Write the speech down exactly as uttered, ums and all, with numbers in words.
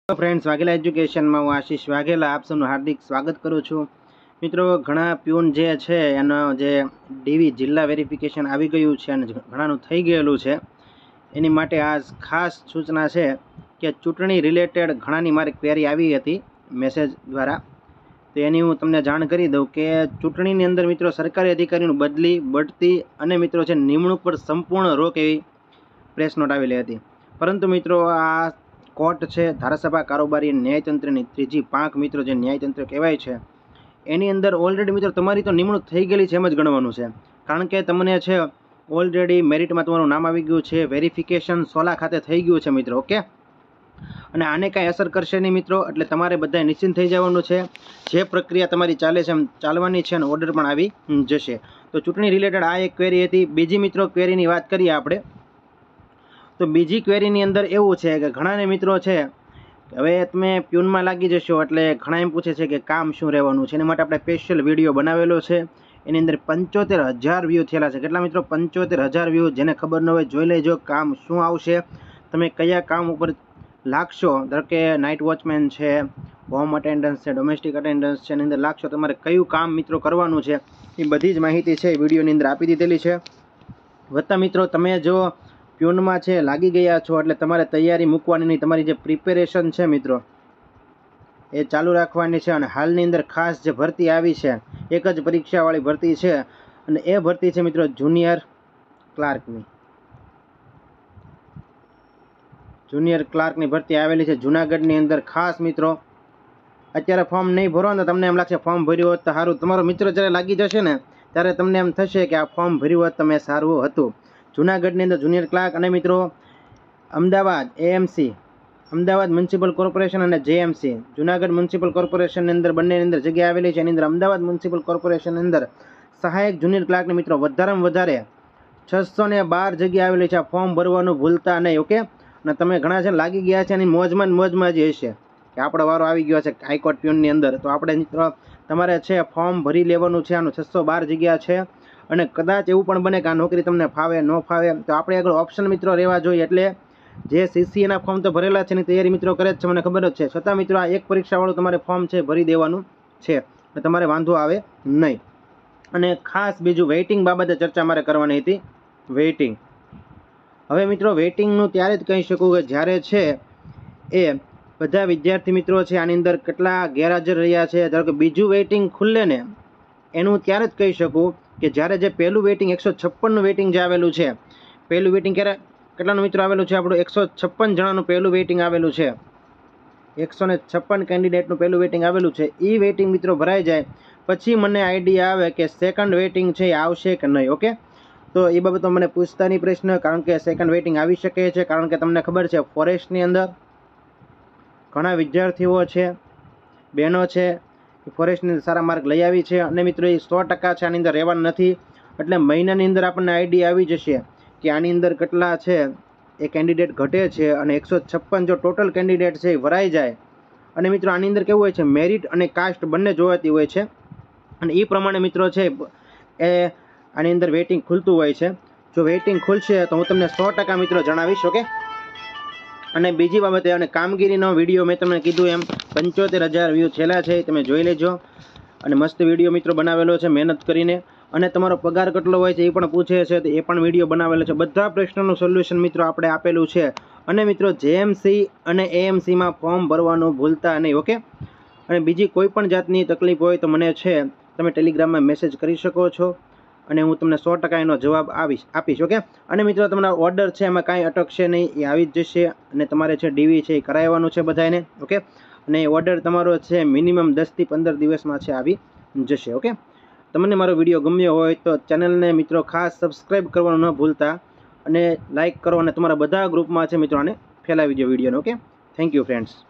Friends Vaghela education में हूँ आशीष वाघेला आप सबનું हार्दिक स्वागत करूँ छूँ। मित्रों घणा प्यून जे छे एनो जे डीवी जिल्ला वेरिफिकेशन आवी गयुं छे अने घणानुं थई गयेलुं छे एनी माटे आज खास सूचना छे के चूंटणी रिलेटेड घणानी मारी क्वेरी आवी हती मेसेज द्वारा, तो एनी हूँ तमने जाण करी दऊं के चूंटणीनी अंदर मित्रों सरकारी अधिकारीओनी बदली बढती अने मित्रों छे निमणूक पर संपूर्ण रोक एवी प्रेस नोट आवेली हती। परंतु मित्रों आ कोर्ट है धारासभा कारोबारी न्यायतंत्र की त्रीजी पांख मित्रों जो न्यायतंत्र कहवाय छे एनी अंदर ऑलरेडी मित्रों तमारी तो निमणूक थई गयेली छे एम ज गणवानुं छे, कारण के तमने छे ऑलरेडी मेरिट में तमारुं नाम आवी गयुं छे, वेरिफिकेशन सोला खाते थई गयुं छे मित्रों। ओके, अने आने कांई असर करशे नहीं मित्रों, एटले तमारे बधाए निश्चिंत थई जवानुं छे। जे प्रक्रिया तमारी चाले छे एम चालवानी छे अने ऑर्डर पण आवी जशे। तो चूंटणी रिलेटेड आ एक क्वेरी हती। बीजी मित्रों क्वेरीनी वात करीए आपणे तो बीजी क्वेरीनी अंदर एवुं छे के घणाने मित्रों छे हवे तमे प्यूनमा लागी जशो एटले घणा एम पूछे छे के काम शुं रहेवानुं छे, एना माटे आपणे स्पेशियल विडियो बनावेलो छे। एनी अंदर पंचोतेर हज़ार व्यू थयेला छे। કેટલા મિત્રો? पंचोतेर हज़ार व्यू। जेने खबर न होय जोई लेजो काम शुं आवशे, तमे कया काम उपर लागशो। धारो के नाइट वॉचमेन छे, होम अटेन्डन्स छे, डोमेस्टिक अटेन्डन्स छे, एनी अंदर लागशो तमारे कयुं काम मित्रों करवानुं छे ए बधी ज माहिती छे विडियोनी अंदर आपी दीधेली छे। वत्ता मित्रों तमे जो प्यून में छे लागी गया छो एटले तमारे तैयारी मूकवानी नहीं, तमारी जे प्रिपेरेशन छे मित्रों ए चालू राखवानी छे। अने हालनी अंदर खास जे भरती आवी छे एक ज परीक्षावाળી भरती छे अने ए भरती छे मित्रों जूनियर क्लार्कनी। जूनियर क्लार्कनी भरती आवेली छे जूनागढ़नी अंदर। खास मित्रों अत्यारे फॉर्म नहीं भरो ने तमने एम लागशे फॉर्म भर्युं होत तो सारूं। तमारो मित्र ज्यारे लागी जशे ने त्यारे तमने एम थशे के आ फॉर्म भर्युं होत तमे सारूं हतुं। जूनागढ़नी अंदर जूनियर क्लार्क अने मित्रों Amdavad AMC Amdavad municipal corporation अने जेएमसी जूनागढ़ म्युनिसिपल कॉर्पोरेशन अंदर बंने अंदर जग्या आवेली छे। एनी अंदर अमदावाद म्युनिसिपल कॉर्पोरेशन अंदर सहायक जूनियर क्लार्क ने मित्रों वधारेमां वधारे छसो ने बार जग्या आवेली छे। फॉर्म भरवानुं भूलता नहीं। ओके, अने तमे घणा जण लागी गया छे अने मोजमां मोजमां ज हशे के आपणो वारो आवी गयो छे हाईकोर्ट प्यूननी अंदर। तो आपणे मित्रों तमारे छे फॉर्म भरी लेवानुं छे। आनो छसो बार जग्या छे अने कदाच एवुं पण बने के आ नौकरी तमने फावे न फावे तो आपणे आगळ ऑप्शन मित्रों रहेवा जोईए। एटले जे सीसीए ना फॉर्म तो भरेला छे ने तैयारी मित्रों करे ज छे, मने खबर ज छे, छतां मित्रों आ एक परीक्षावाळुं तमारे फॉर्म छे भरी देवानुं छे એટલે તમારે વાંધો આવે નહીં। અને ખાસ બીજું વેઇટિંગ બાબતે ચર્ચા મારે કરવાની હતી। વેઇટિંગ હવે મિત્રો વેઇટિંગનું ત્યારે જ કહી શકું કે જ્યારે છે એ બધા વિદ્યાર્થી મિત્રો છે આની અંદર કેટલા ગેરહાજર રહ્યા છે। ધારો કે બીજું વેઇટિંગ ખુલ્લે ને એનું ત્યારે જ કહી શકું કે જ્યારે જે પહેલું વેઇટિંગ એકસો છપ્પનનું વેઇટિંગ જે આવેલું છે, પહેલું વેઇટિંગ ક્યારે કેટલાનું મિત્રો આવેલું છે આપણું એકસો છપ્પન જણાનું પહેલું વેઇટિંગ આવેલું છે। એકસો ને છપ્પન કેન્ડિડેટનું પહેલું વેઇટિંગ આવેલું છે। એ વેઇટિંગ મિત્રો ભરાઈ જાય પછી મને આઈડિયા આવે કે સેકન્ડ વેઇટિંગ છે એ આવશે કે નહીં। ઓકે, તો એ બાબતો મને પૂછતા નહીં પ્રશ્ન, કારણ કે સેકન્ડ વેઇટિંગ આવી શકે છે। કારણ કે તમને ખબર છે ફોરેસ્ટની અંદર ઘણા વિદ્યાર્થીઓ છે, બહેનો છે, ફોરેસ્ટની અંદર સારા માર્ક લઈ આવી છે અને મિત્રો એ સો ટકા છે આની અંદર રહેવાનું નથી। એટલે મહિનાની અંદર આપણને આઈડિયા આવી જશે કે આની અંદર કેટલા છે એ કેન્ડિડેટ ઘટે છે અને એકસો છપ્પન જો ટોટલ કેન્ડિડેટ છે એ ભરાઈ જાય। અને મિત્રો આની અંદર કેવું હોય છે મેરિટ અને કાસ્ટ બંને જોવાતી હોય છે અને એ પ્રમાણે મિત્રો છે એ આની અંદર વેઇટિંગ ખુલતું હોય છે। જો વેઇટિંગ ખુલશે તો હું તમને સો ટકા મિત્રો જણાવીશ। ઓકે, અને બીજી બાબતે અને કામગીરીનો વિડીયો મેં તમને કીધું એમ પંચોતેર હજાર વ્યૂ છેલ્લા છે તમે જોઈ લેજો। અને મસ્ત વિડીયો મિત્રો બનાવેલો છે મહેનત કરીને। અને તમારો પગાર કેટલો હોય છે એ પણ પૂછે છે તો એ પણ વિડીયો બનાવેલો છે। બધા પ્રશ્નોનું સોલ્યુશન મિત્રો આપણે આપેલું છે। અને મિત્રો જેએમસી અને એએમસીમાં ફોર્મ ભરવાનું ભૂલતા નહીં। ઓકે, અને બીજી કોઈ પણ જાતની તકલીફ હોય તો મને છે તમે ટેલિગ્રામમાં મેસેજ કરી શકો છો અને હું તમને સો ટકા એનો જવાબ આવીશ આપીશ। ઓકે, અને મિત્રો તમારા ઓર્ડર છે એમાં કાંઈ અટકશે નહીં, એ આવી જ જશે અને તમારે છે ડીવી છે એ કરાવવાનું છે બધાને। ઓકે, અને ઓર્ડર તમારો છે મિનિમમ દસથી પંદર દિવસમાં છે આવી જશે। ઓકે, તમને મારો વિડીયો ગમ્યો હોય તો ચેનલને મિત્રો ખાસ સબસ્ક્રાઈબ કરવાનું ન ભૂલતા અને લાઇક કરો અને તમારા બધા ગ્રુપમાં છે મિત્રો આને ફેલાવી દો વિડીયોને। Okay, thank you friends.